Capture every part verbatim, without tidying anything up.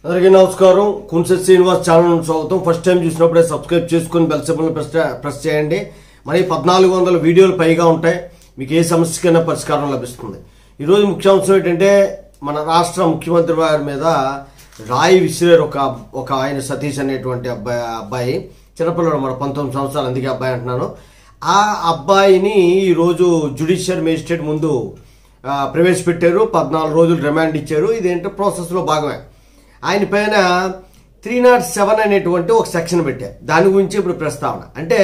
అందరికీ నమస్కారం. కుంసెట్ శ్రీనివాస్ ఛానల్ స్వాగతం. ఫస్ట్ టైం చూసినప్పుడే సబ్స్క్రైబ్ చేసుకుని బెల్ సింబల్ ప్రెస్ ప్రెస్ చేయండి. మరి పద్నాలుగు వందల వీడియోలు పైగా ఉంటాయి. మీకు ఏ సమస్యకైనా పరిష్కారం లభిస్తుంది. ఈరోజు ముఖ్యాంశం ఏంటంటే మన రాష్ట్ర ముఖ్యమంత్రి వారి మీద రాయి విసిరారు ఒక ఒక ఆయన సతీష్ అనేటువంటి అబ్బాయి అబ్బాయి చిన్నపిల్లడు మన పంతొమ్మిది సంవత్సరాలు, అందుకే అబ్బాయి అంటున్నాను. ఆ అబ్బాయిని ఈరోజు జ్యుడిషియల్ మేజిస్ట్రేట్ ముందు ప్రవేశపెట్టారు. పద్నాలుగు రోజులు రిమాండ్ ఇచ్చారు. ఇదేంటో ప్రాసెస్లో భాగమే. ఆయన పైన త్రీ నాట్ సెవెన్ అనేటువంటి ఒక సెక్షన్ పెట్టారు. దాని గురించి ఇప్పుడు ప్రస్తావన. అంటే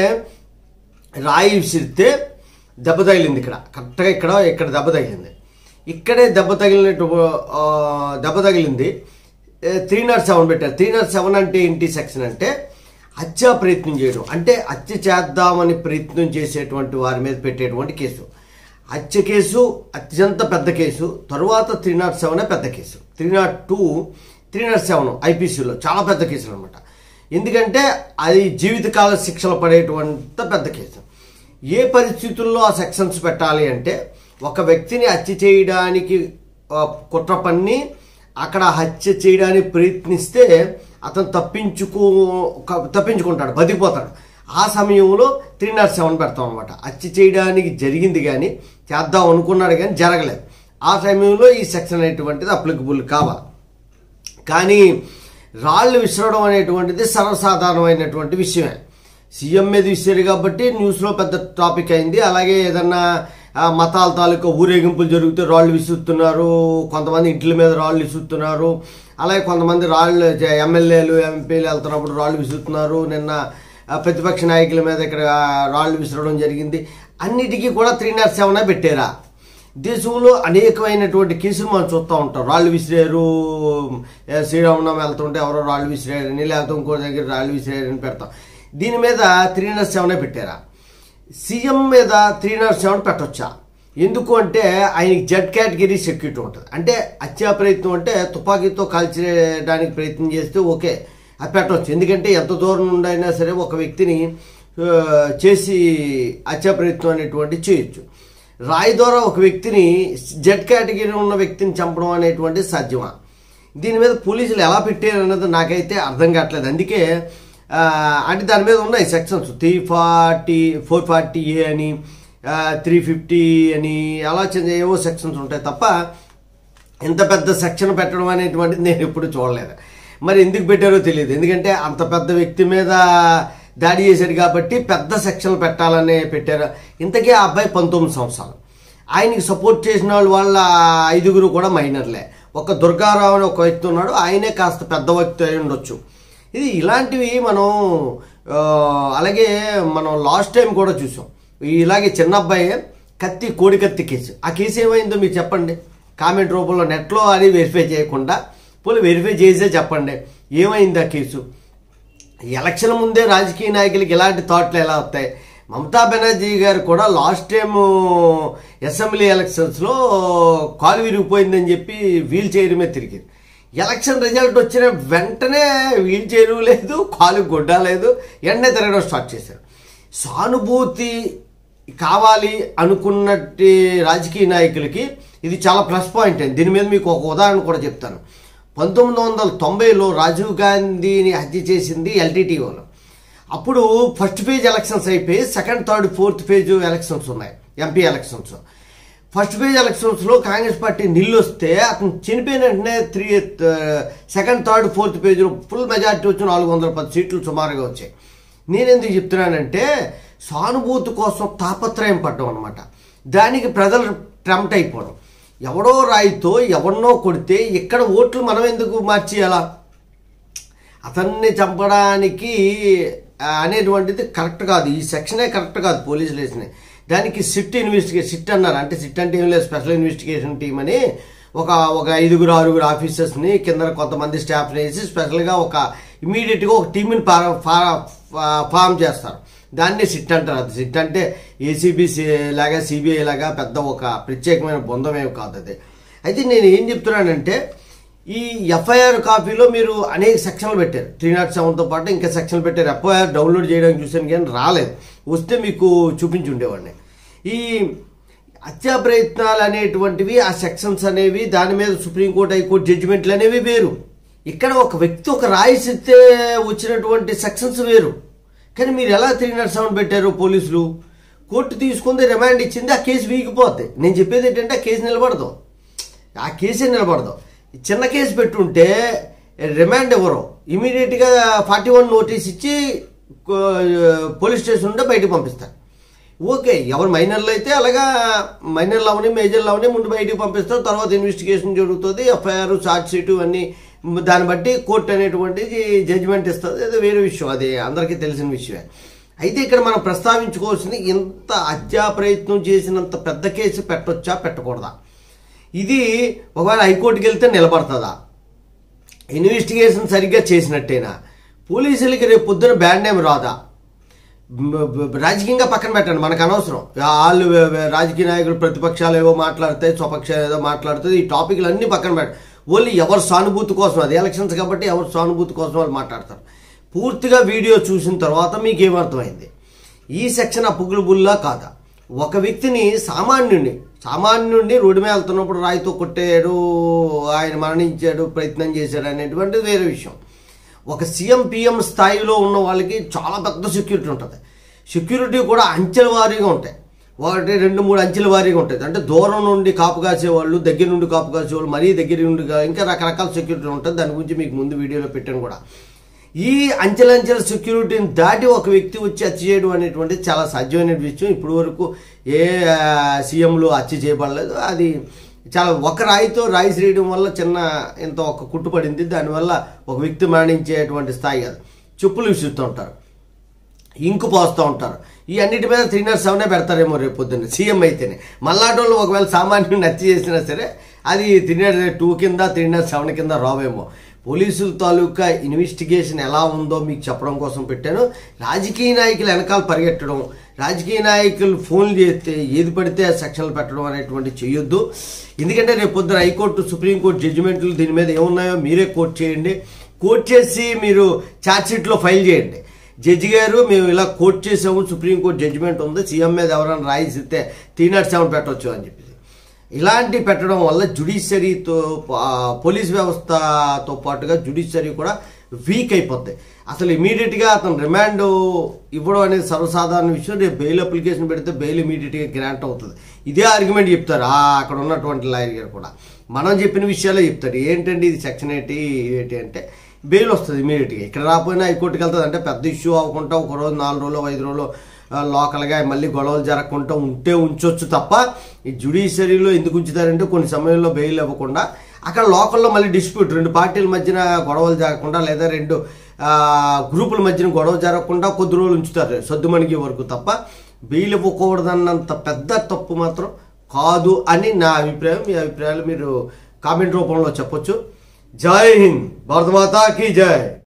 రాయి విసిరితే దెబ్బ తగిలింది, ఇక్కడ కరెక్ట్గా ఇక్కడ ఇక్కడ దెబ్బ తగిలింది, ఇక్కడే దెబ్బ తగిలినట్టు దెబ్బ తగిలింది. త్రీ నాట్ సెవెన్ పెట్టారు. త్రీ నాట్ సెవెన్ అంటే ఏంటి సెక్షన్ అంటే హత్యా ప్రయత్నం చేయడం, అంటే హత్య చేద్దామని ప్రయత్నం చేసేటువంటి వారి మీద పెట్టేటువంటి కేసు. హత్య కేసు అత్యంత పెద్ద కేసు. తరువాత త్రీ నాట్ సెవెన్ పెద్ద కేసు. Three naught two three naught seven ఐపీసీలో చాలా పెద్ద కేసులు అనమాట. ఎందుకంటే అది జీవితకాల శిక్షలు పడేటువంటి పెద్ద కేసు. ఏ పరిస్థితుల్లో ఆ సెక్షన్స్ పెట్టాలి అంటే, ఒక వ్యక్తిని హత్య చేయడానికి కుట్ర పన్ని అక్కడ హత్య చేయడానికి ప్రయత్నిస్తే అతను తప్పించుకో తప్పించుకుంటాడు, బతికిపోతాడు. ఆ సమయంలో త్రీ నాట్ సెవెన్ పెడతాం అనమాట. హత్య చేయడానికి జరిగింది కానీ, చేద్దాం అనుకున్నాడు కానీ జరగలేదు. ఆ సమయంలో ఈ సెక్షన్ అనేటువంటిది అప్లికబుల్ కావాలి. కానీ రాళ్ళు విసరడం అనేటువంటిది సర్వసాధారణమైనటువంటి విషయమే. సీఎం మీద విసిరారు కాబట్టి న్యూస్లో పెద్ద టాపిక్ అయింది. అలాగే ఏదన్నా మతాల తాలూకా ఊరేగింపులు జరిగితే రాళ్ళు విసురుతున్నారు, కొంతమంది ఇంట్ల మీద రాళ్ళు విసురుతున్నారు. అలాగే కొంతమంది రాళ్ళు ఎమ్మెల్యేలు ఎంపీలు వెళ్తున్నప్పుడు రాళ్ళు విసురుతున్నారు. నిన్న ప్రతిపక్ష నాయకుల మీద ఇక్కడ రాళ్ళు విసరడం జరిగింది. అన్నిటికీ కూడా త్రీ నాట్ సెవెన్ పెట్టారా? దేశంలో అనేకమైనటువంటి కేసులు మనం చూస్తూ ఉంటాం. రాళ్ళు విసిరారు, శ్రీరామనవమి వెళ్తుంటే ఎవరో రాళ్ళు విసిరారని, లేకపోతే ఇంకో దగ్గర రాళ్ళు విసిరారని పెడతాం. దీని మీద త్రీ నాట్ సెవెన్ పెట్టారా? సీఎం మీద త్రీ నాట్ సెవెన్ పెట్టొచ్చా? ఎందుకు అంటే ఆయనకి జెడ్ కేటగిరీ సెక్యూరిటీ ఉంటుంది. అంటే హత్యా ప్రయత్నం అంటే తుపాకీతో కాల్చేయడానికి ప్రయత్నం చేస్తే ఓకే, అది పెట్టవచ్చు. ఎందుకంటే ఎంత దూరం నుండి అయినా సరే ఒక వ్యక్తిని చేసి హత్యా ప్రయత్నం అనేటువంటి చేయొచ్చు. రాయి ద్వారా ఒక వ్యక్తిని, జెడ్ కేటగిరీ ఉన్న వ్యక్తిని చంపడం అనేటువంటి సాధ్యమా? దీని మీద పోలీసులు ఎలా పెట్టారు అన్నది నాకైతే అర్థం కావట్లేదు. అందుకే అంటే దాని మీద ఉన్నాయి sections, three forty four forty A అని, త్రీ ఫిఫ్టీ అని, అలా చిన్న ఏవో సెక్షన్స్ ఉంటాయి తప్ప ఇంత పెద్ద సెక్షన్ పెట్టడం అనేటువంటిది నేను ఎప్పుడు చూడలేదు. మరి ఎందుకు పెట్టారో తెలియదు. ఎందుకంటే అంత పెద్ద వ్యక్తి మీద దాడి చేశాడు కాబట్టి పెద్ద సెక్షన్లు పెట్టాలనే పెట్టారు. ఇంతకీ ఆ అబ్బాయి పంతొమ్మిది సంవత్సరాలు. ఆయనకి సపోర్ట్ చేసిన వాళ్ళు వాళ్ళ ఐదుగురు కూడా మైనర్లే. ఒక దుర్గారావు అని ఒక వ్యక్తి ఉన్నాడు, ఆయనే కాస్త పెద్ద వ్యక్తి అయి ఉండొచ్చు. ఇది ఇలాంటివి మనం అలాగే మనం లాస్ట్ టైం కూడా చూసాం. ఇలాగే చిన్న అబ్బాయి కత్తి కోడి కత్తి కేసు. ఆ కేసు ఏమైందో మీరు చెప్పండి కామెంట్ రూపంలో. నెట్లో అది వెరిఫై చేయకుండా పోనీ వెరిఫై చేసే చెప్పండి ఏమైంది ఆ కేసు. ఎలక్షన్ ముందే రాజకీయ నాయకులకి ఇలాంటి థాట్లు ఎలా వస్తాయి? మమతా బెనర్జీ గారు కూడా లాస్ట్ టైం అసెంబ్లీ ఎలక్షన్స్లో కాలు విరిగిపోయిందని చెప్పి వీల్ చైర్ మీద తిరిగారు. ఎలక్షన్ రిజల్ట్ వచ్చిన వెంటనే వీల్ చైరు లేదు, కాలు గుడ్డ లేదు, ఎండే తిరగడం స్టార్ట్ చేశారు. సానుభూతి కావాలి అనుకున్నట్టు రాజకీయ నాయకులకి ఇది చాలా ప్లస్ పాయింట్ అండి. దీని మీద మీకు ఒక ఉదాహరణ కూడా చెప్తాను. పంతొమ్మిది వందల తొంభైలో రాజీవ్ గాంధీని హత్య చేసింది ఎల్టీటీ వాళ్ళు. అప్పుడు ఫస్ట్ ఫేజ్ ఎలక్షన్స్ అయిపోయి second third fourth phase elections ఉన్నాయి, ఎంపీ ఎలక్షన్స్. ఫస్ట్ ఫేజ్ ఎలక్షన్స్లో కాంగ్రెస్ పార్టీ నిల్లు వస్తే అతను చనిపోయిన వెంటనే త్రీ సెకండ్ థర్డ్ ఫోర్త్ పేజ్లో ఫుల్ మెజార్టీ వచ్చి నాలుగు వందల పది సీట్లు సుమారుగా వచ్చాయి. నేనెందుకు చెప్తున్నానంటే సానుభూతి కోసం తాపత్రయం పడ్డం అనమాట. దానికి ప్రజలు ట్రంప్ట్ అయిపోవడం. ఎవడో రాయితో ఎవరినో కొడితే ఇక్కడ ఓట్లు మనం ఎందుకు మార్చేయాలా? అతన్ని చంపడానికి అనేటువంటిది కరెక్ట్ కాదు. ఈ సెక్షనే కరెక్ట్ కాదు పోలీసులు వేసినాయి. దానికి సిట్ ఇన్వెస్టిగేషన్ సిట్ అన్నారు. అంటే సిట్ అంటే ఏం లేదు, స్పెషల్ ఇన్వెస్టిగేషన్ టీమ్ అని ఒక ఒక ఐదుగురు ఆరుగురు ఆఫీసర్స్ని కింద కొంతమంది స్టాఫ్ని వేసి స్పెషల్గా ఒక ఇమీడియట్గా ఒక టీంని ఫామ్ చేస్తారు. దాన్ని సిట్ అంటారు. అది సిట్ అంటే ఏసీబీ లాగా సిబిఐ లాగా పెద్ద ఒక ప్రత్యేకమైన బృందమేమి కాదు అది. అయితే నేను ఏం చెప్తున్నానంటే, ఈ ఎఫ్ఐఆర్ కాపీలో మీరు అనేక సెక్షన్లు పెట్టారు. త్రీ నాట్ సెవెన్తో పాటు ఇంకా సెక్షన్లు పెట్టారు. ఎఫ్ఐఆర్ డౌన్లోడ్ చేయడానికి చూసాను కానీ రాలేదు. వస్తే మీకు చూపించి ఉండేవాడిని. ఈ హత్యా ప్రయత్నాలు అనేటువంటివి, ఆ సెక్షన్స్ అనేవి, దాని మీద సుప్రీంకోర్టు హైకోర్టు జడ్జిమెంట్లు అనేవి వేరు. ఇక్కడ ఒక వ్యక్తి ఒక రాయిస్తే వచ్చినటువంటి సెక్షన్స్ వేరు. కానీ మీరు ఎలా త్రీ నాట్ సెవెన్ పెట్టారు పోలీసులు? కోర్టు తీసుకుంది, రిమాండ్ ఇచ్చింది, ఆ కేసు వీగిపోద్ది. నేను చెప్పేది ఏంటంటే ఆ కేసు నిలబడదు, ఆ కేసే నిలబడదు. చిన్న కేసు పెట్టుంటే రిమాండ్ ఇవ్వరు, ఇమీడియట్గా ఫార్టీ వన్ నోటీస్ ఇచ్చి పోలీస్ స్టేషన్ ఉంటే బయటకు పంపిస్తారు. ఓకే, ఎవరు మైనర్లు అయితే అలాగా మైనర్లు అవని మేజర్లు అవని ముందు బయటకు పంపిస్తారు, తర్వాత ఇన్వెస్టిగేషన్ జరుగుతుంది, ఎఫ్ఐఆర్ ఛార్జ్ షీటు అన్నీ దాన్ని బట్టి కోర్టు అనేటువంటిది జడ్జిమెంట్ ఇస్తుంది. అది వేరే విషయం, అది అందరికీ తెలిసిన విషయమే. అయితే ఇక్కడ మనం ప్రస్తావించుకోవాల్సింది, ఇంత హత్యా ప్రయత్నం చేసినంత పెద్ద కేసు పెట్టొచ్చా పెట్టకూడదా? ఇది ఒకవేళ హైకోర్టుకి వెళ్తే నిలబడుతుందా? ఇన్వెస్టిగేషన్ సరిగ్గా చేసినట్టేనా? పోలీసులకి రేపు పొద్దున బ్యాడ్ నేమ్ రాదా? రాజకీయంగా పక్కన పెట్టండి, మనకు అనవసరం. వాళ్ళు రాజకీయ నాయకులు ప్రతిపక్షాలు ఏవో మాట్లాడితే, స్వపక్షాలు ఏదో మాట్లాడుతుంది, ఈ టాపిక్లు అన్నీ పక్కన పెట్టండి. ఓన్లీ ఎవరు సానుభూతి కోసం, అది ఎలక్షన్స్ కాబట్టి ఎవరు సానుభూతి కోసం వాళ్ళు మాట్లాడతారు. పూర్తిగా వీడియో చూసిన తర్వాత మీకు ఏమర్థమైంది? ఈ సెక్షన్ అప్పుగులు బుల్లా కాదా? ఒక వ్యక్తిని సామాన్యుడిని సామాన్యుడిని రోడ్డు మీద వెళ్తున్నప్పుడు రాయితో కొట్టాడు, ఆయన మరణించాడు, ప్రయత్నం చేశాడు అనేటువంటిది వేరే విషయం. ఒక సీఎం పిఎం స్థాయిలో ఉన్న వాళ్ళకి చాలా పెద్ద సెక్యూరిటీ ఉంటుంది. సెక్యూరిటీ కూడా అంచెల వారీగా ఉంటాయి, ఒకటి రెండు మూడు అంచెల వారీగా ఉంటుంది. అంటే దూరం నుండి కాపు కాసేవాళ్ళు, దగ్గర నుండి కాపు కాసేవాళ్ళు, మరీ దగ్గర నుండి ఇంకా రకరకాల సెక్యూరిటీ ఉంటుంది. దాని గురించి మీకు ముందు వీడియోలో పెట్టాను కూడా. ఈ అంచెలంచెల సెక్యూరిటీని దాటి ఒక వ్యక్తి వచ్చి హత్య చేయడం అనేటువంటిది చాలా సాధ్యమైన విషయం. ఇప్పటి వరకు ఏ సీఎంలు హత్య చేయబడలేదు. అది చాలా ఒక రాయితో రాయి శ్రీయడం వల్ల చిన్న ఇంత ఒక కుట్టు పడింది, దానివల్ల ఒక వ్యక్తి మరణించేటువంటి స్థాయి కాదు. చెప్పులు విసురుతూ ఉంటారు, ఇంకు పోస్తూ ఉంటారు, ఈ అన్నిటి మీద త్రీ నాట్ సెవెనే పెడతారేమో రేపు పొద్దున్న సీఎం అయితేనే. మల్లాటోళ్ళు ఒకవేళ సామాన్యుడిని హత్య చేసినా సరే అది త్రీ నాట్ టూ కింద త్రీ నాట్ సెవెన్ కింద రావేమో. పోలీసుల తాలూకా ఇన్వెస్టిగేషన్ ఎలా ఉందో మీకు చెప్పడం కోసం పెట్టాను. రాజకీయ నాయకులు వెనకాల పరిగెట్టడం, రాజకీయ నాయకులు ఫోన్లు చేస్తే ఏది పడితే సెక్షన్లు పెట్టడం అనేటువంటి చేయొద్దు. ఎందుకంటే రేపు పొద్దున హైకోర్టు, సుప్రీంకోర్టు జడ్జిమెంట్లు దీని మీద ఏమున్నాయో మీరే కోర్టు చేయండి. కోర్టు చేసి మీరు ఛార్జ్షీట్లో ఫైల్ చేయండి. జడ్జి గారు మేము ఇలా కోర్టు చేసాము, సుప్రీంకోర్టు జడ్జిమెంట్ ఉంది, సీఎం మీద ఎవరైనా రాయిస్తే త్రీ నాట్ సెవెన్ పెట్టవచ్చు అని చెప్పి ఇలాంటి పెట్టడం వల్ల జ్యుడిషియరీతో పోలీస్ వ్యవస్థతో పాటుగా జ్యుడిషియరీ కూడా వీక్ అయిపోద్ది. అసలు ఇమీడియట్గా అతను రిమాండ్ ఇవ్వడం అనేది సర్వసాధారణ విషయం. రేపు బెయిల్ అప్లికేషన్ పెడితే బెయిల్ ఇమీడియట్గా గ్రాంట్ అవుతుంది. ఇదే ఆర్గ్యుమెంట్ చెప్తారు అక్కడ ఉన్నటువంటి లాయర్ గారు కూడా. మనం చెప్పిన విషయాలే చెప్తారు. ఏంటంటే ఇది సెక్షన్ ఏంటి ఏంటి అంటే బెయిల్ వస్తుంది ఇమీడియట్గా. ఇక్కడ రాకపోయినా హైకోర్టుకి వెళ్తుంది. అంటే పెద్ద ఇష్యూ అవ్వకుండా ఒక రోజు నాలుగు రోజులు ఐదు రోజులు లోకల్గా మళ్ళీ గొడవలు జరగకుండా ఉంటే ఉంచవచ్చు తప్ప ఈ జ్యుడిషియరీలో ఎందుకు ఉంచుతారంటే కొన్ని సమయంలో బెయిల్ ఇవ్వకుండా అక్కడ లోకల్లో మళ్ళీ డిస్ప్యూట్, రెండు పార్టీల మధ్యన గొడవలు జరగకుండా లేదా రెండు గ్రూపుల మధ్యన గొడవ జరగకుండా కొద్ది రోజులు ఉంచుతారు సద్దుమణిగే వరకు తప్ప బెయిల్ ఇవ్వకూడదన్నంత పెద్ద తప్పు మాత్రం కాదు అని నా అభిప్రాయం. మీ అభిప్రాయాలు మీరు కామెంట్ రూపంలో చెప్పొచ్చు. జై హింద్, భారత మాతా కీ జై.